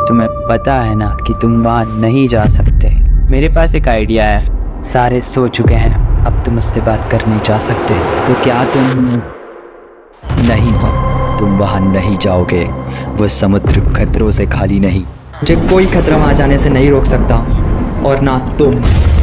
तुम्हें पता है ना कि तुम वहाँ नहीं जा सकते। मेरे पास एक आइडिया है। सारे सो चुके हैं, अब तुम मुझसे बात कर नहीं जा सकते। तो क्या तुम नहीं हो? तुम वहाँ नहीं जाओगे। वो समुद्र खतरों से खाली नहीं। मुझे कोई खतरा वहाँ जाने से नहीं रोक सकता, और ना तुम।